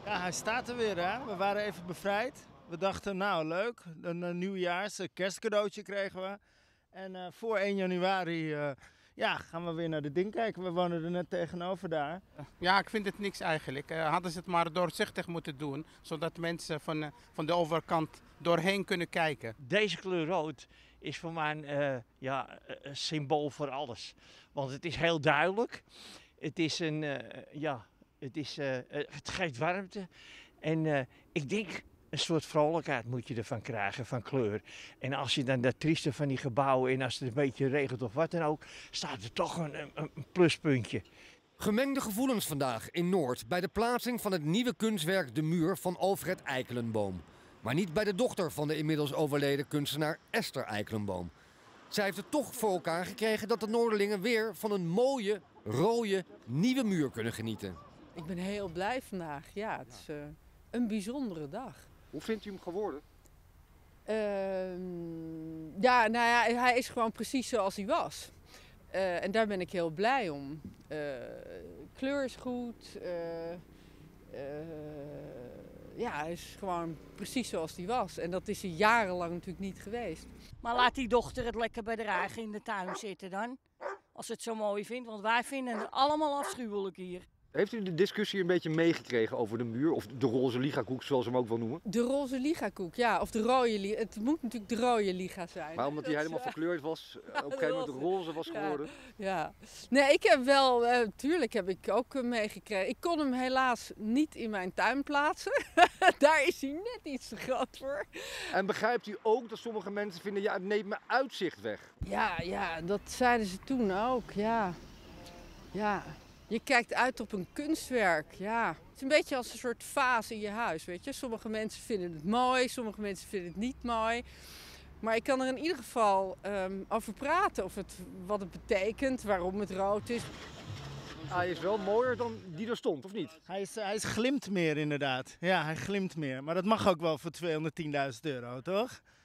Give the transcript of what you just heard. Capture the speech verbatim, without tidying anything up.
Ja, hij staat er weer, hè. We waren even bevrijd. We dachten, nou leuk, een, een nieuwjaars een kerstcadeautje kregen we. En uh, voor één januari uh, ja, gaan we weer naar de ding kijken. We wonen er net tegenover daar. Ja, ik vind het niks eigenlijk. Uh, hadden ze het maar doorzichtig moeten doen, zodat mensen van, uh, van de overkant doorheen kunnen kijken. Deze kleur rood is voor mij uh, ja, een symbool voor alles. Want het is heel duidelijk. Het is een, uh, ja, het, is, uh, het geeft warmte. En uh, ik denk, een soort vrolijkheid moet je ervan krijgen, van kleur. En als je dan dat trieste van die gebouwen en als het een beetje regent of wat dan ook, staat er toch een, een, een pluspuntje. Gemengde gevoelens vandaag in Noord bij de plaatsing van het nieuwe kunstwerk De Muur van Alfred Eikelenboom. Maar niet bij de dochter van de inmiddels overleden kunstenaar Esther Eikelenboom. Zij heeft het toch voor elkaar gekregen dat de Noorderlingen weer van een mooie, rode, nieuwe muur kunnen genieten. Ik ben heel blij vandaag. Ja, het is uh, een bijzondere dag. Hoe vindt u hem geworden? Uh, ja, nou ja, hij is gewoon precies zoals hij was. Uh, en daar ben ik heel blij om. Uh, kleur is goed. Uh, uh, ja, hij is gewoon precies zoals hij was. En dat is hij jarenlang natuurlijk niet geweest. Maar laat die dochter het lekker bij de eigen in de tuin zitten dan. Als ze het zo mooi vindt, want wij vinden het allemaal afschuwelijk hier. Heeft u de discussie een beetje meegekregen over de muur? Of de roze ligakoek, zoals ze hem ook wel noemen? De roze ligakoek, ja. Of de rode liga. Het moet natuurlijk de rode liga zijn. Maar omdat hij helemaal verkleurd was, op een gegeven moment roze was geworden? Ja, ja. Nee, ik heb wel, uh, tuurlijk heb ik ook uh, meegekregen. Ik kon hem helaas niet in mijn tuin plaatsen. Daar is hij net iets te groot voor. En begrijpt u ook dat sommige mensen vinden, ja, het neemt mijn uitzicht weg? Ja, ja, dat zeiden ze toen ook, ja. Ja. Je kijkt uit op een kunstwerk, ja. Het is een beetje als een soort vaas in je huis, weet je. Sommige mensen vinden het mooi, sommige mensen vinden het niet mooi. Maar ik kan er in ieder geval um, over praten, of het, wat het betekent, waarom het rood is. Hij is wel mooier dan die er stond, of niet? Hij, is, hij is glimt meer inderdaad. Ja, hij glimt meer. Maar dat mag ook wel voor tweehonderdtienduizend euro, toch?